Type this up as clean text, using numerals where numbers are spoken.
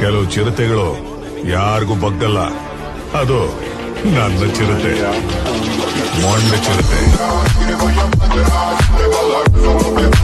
ಕೆಲವು ಚಿರತೆಗಳು ಯಾರಿಗೂ ಬಗ್ಗಲ್ಲ. ಅದು ನನ್ನ ಚಿರತೆ, ಮೊಂಡ ಚಿರತೆ.